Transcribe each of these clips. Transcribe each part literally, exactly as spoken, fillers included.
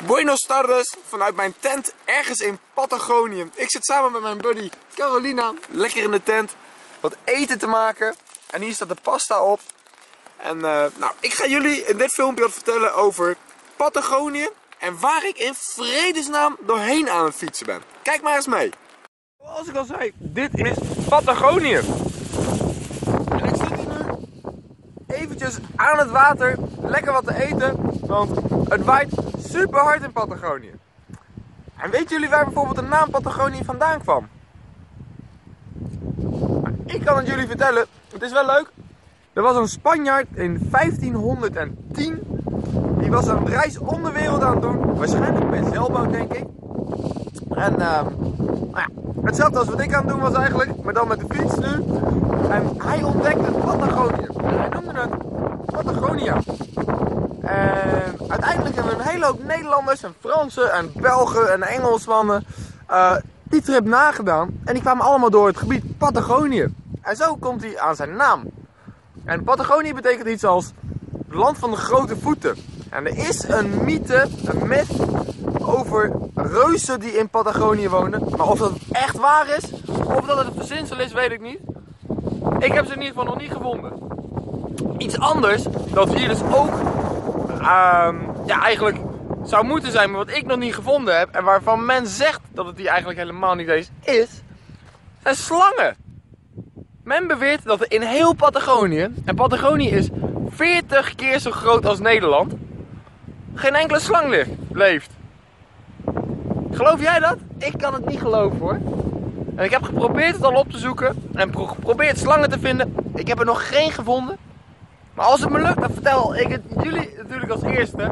Buenos tardes vanuit mijn tent ergens in Patagonië. Ik zit samen met mijn buddy Carolina lekker in de tent wat eten te maken. En hier staat de pasta op. En uh, nou, ik ga jullie in dit filmpje wat vertellen over Patagonië en waar ik in vredesnaam doorheen aan het fietsen ben. Kijk maar eens mee. Zoals ik al zei, dit is Patagonië. En ik zit hier nu eventjes aan het water, lekker wat te eten, want het waait super hard in Patagonië. En weten jullie waar bijvoorbeeld de naam Patagonië vandaan kwam? Nou, ik kan het jullie vertellen, het is wel leuk. Er was een Spanjaard in vijftienhonderdtien, die was een reis om de wereld aan het doen, waarschijnlijk met zeilboot denk ik. En uh, nou ja, hetzelfde als wat ik aan het doen was eigenlijk, maar dan met de fiets nu. En hij ontdekte Patagonië. En hij noemde het Patagonia. En uiteindelijk hebben we een hele hoop Nederlanders en Fransen en Belgen en Engelsmannen uh, die trip nagedaan. En die kwamen allemaal door het gebied Patagonië. En zo komt hij aan zijn naam. En Patagonië betekent iets als het land van de grote voeten. En er is een mythe, een myth over reuzen die in Patagonië wonen. Maar of dat echt waar is, of dat het een verzinsel is, weet ik niet. Ik heb ze in ieder geval nog niet gevonden. Iets anders, dat hier dus ook um, ja, eigenlijk zou moeten zijn, maar wat ik nog niet gevonden heb. En waarvan men zegt dat het hier eigenlijk helemaal niet eens is, zijn slangen. Men beweert dat er in heel Patagonië, en Patagonië is veertig keer zo groot als Nederland, geen enkele slang leeft. Geloof jij dat? Ik kan het niet geloven hoor. En ik heb geprobeerd het al op te zoeken en pro geprobeerd slangen te vinden. Ik heb er nog geen gevonden. Maar als het me lukt, dan vertel ik het jullie natuurlijk als eerste.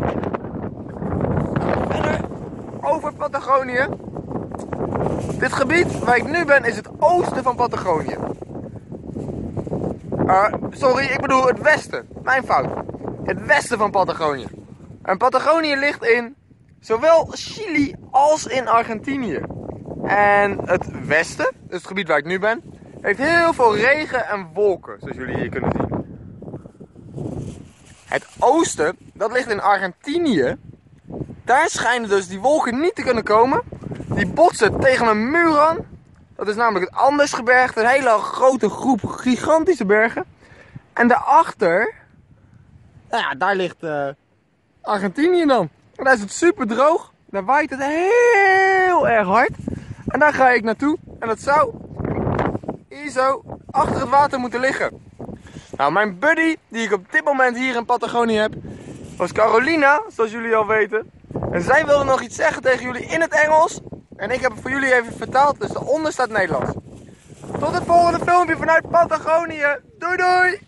Verder over Patagonië. Dit gebied waar ik nu ben is het oosten van Patagonië. Uh, sorry, ik bedoel het westen. Mijn fout. Het westen van Patagonië. En Patagonië ligt in zowel Chili als in Argentinië. En het westen, dus het gebied waar ik nu ben, heeft heel veel regen en wolken, zoals jullie hier kunnen zien. Het oosten, dat ligt in Argentinië. Daar schijnen dus die wolken niet te kunnen komen. Die botsen tegen een muur aan. Dat is namelijk het Andesgebergte, een hele grote groep gigantische bergen. En daarachter, nou ja, daar ligt uh, Argentinië dan. En daar is het super droog. Daar waait het heel erg hard. En daar ga ik naartoe. En dat zou hier zo achter het water moeten liggen. Nou, mijn buddy, die ik op dit moment hier in Patagonië heb, was Carolina, zoals jullie al weten. En zij wilde nog iets zeggen tegen jullie in het Engels. En ik heb het voor jullie even vertaald, dus daaronder staat Nederlands. Tot het volgende filmpje vanuit Patagonië. Doei doei!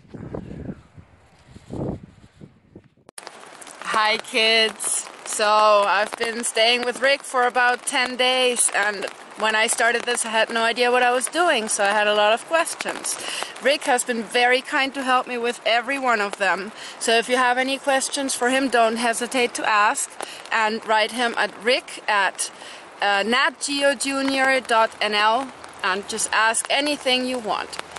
Hi kids! So I've been staying with Rick for about ten days, and when I started this I had no idea what I was doing, so I had a lot of questions. Rick has been very kind to help me with every one of them, so if you have any questions for him, don't hesitate to ask, and write him at rick at uh, natgeojunior dot n l and just ask anything you want.